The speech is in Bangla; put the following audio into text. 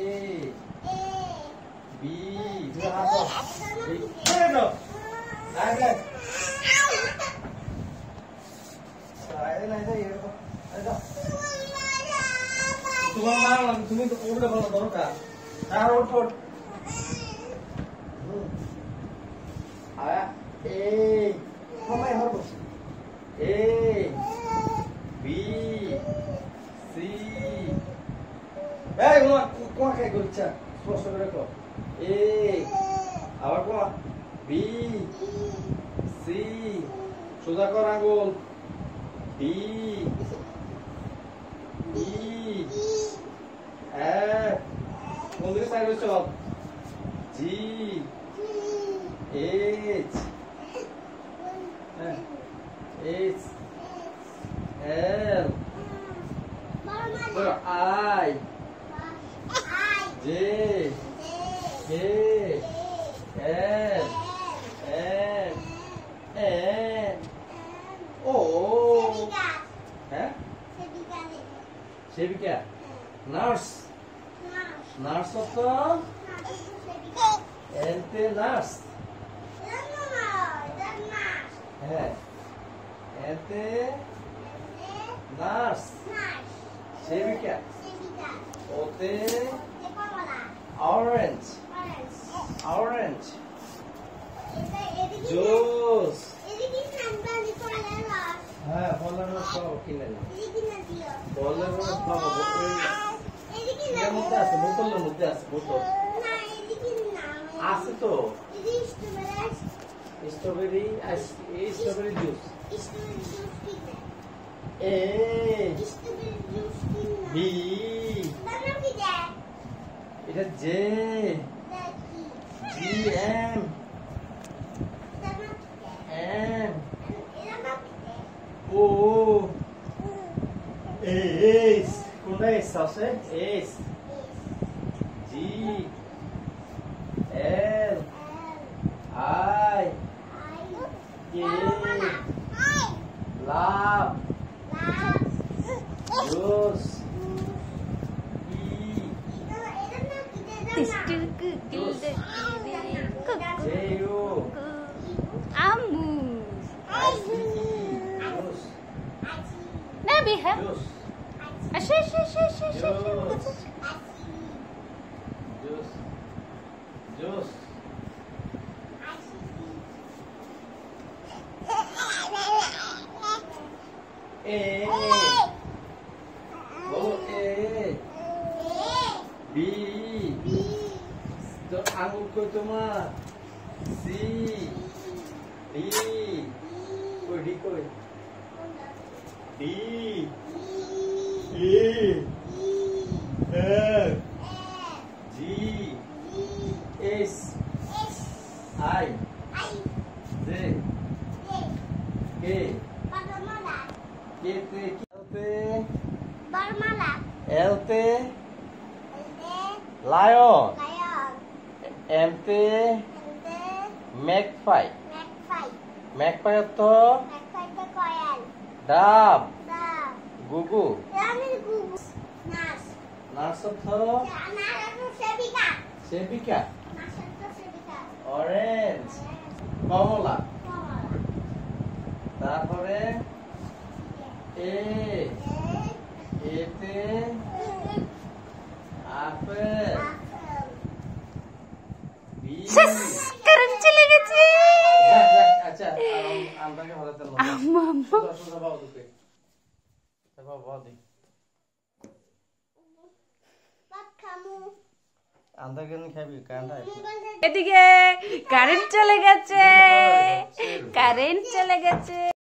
B đưa hai con B rồi đây đây đây này đây đây তোমার মা তুমি তো উঠে ভালো দরকার আর ওঠ ওঠ আয়া এই সময় হরব A B C এই কোয়া খাই করছা স্পষ্ট করে কো A আবার কোয়া B C সোজা কর আঙ্গুল D E F কোন দিকে সাইড হচ্ছে G H H L I J K L M N O হ্যাঁ সেবিকা নার্স নার্স অর্থ এতে নার্স হ্যাঁ এতে নার্স সেবিকা ওতে অরেঞ্জ অরেঞ্জ জুস হ্যাঁ ফলের রস পাবো কিনে ফলের রস পাবো এর মধ্যে আছে বোতলের মধ্যে আছে বোতল আছে তো strawberry strawberry juice A B এটা J G M M O S কোনটা এস আছে S G L I K love juice Nabi ha? Asha asha asha asha asha. Juice. Juice. A. Bolo A. B. तो आंगुर को तुम्हारा C. D. कोई D कोई D. E. F. G. S. I. Z. K. K T. L T. Lion. M T. Magpie. Magpie to. Dove. Gugu. Nurse to. Sebika. Orange. Komala. তারপরে এ এতে আপেল বি কারেন্ট চলে গেছে আচ্ছা আমটাকে ভালো তেল আম্মা আম্মা সোজা বাও দিতে বাবা বাও দি ভাত খামু আমটাকে নি খাবি কারেন্ট এদিকে কারেন্ট চলে গেছে কারেন্ট চলে গেছে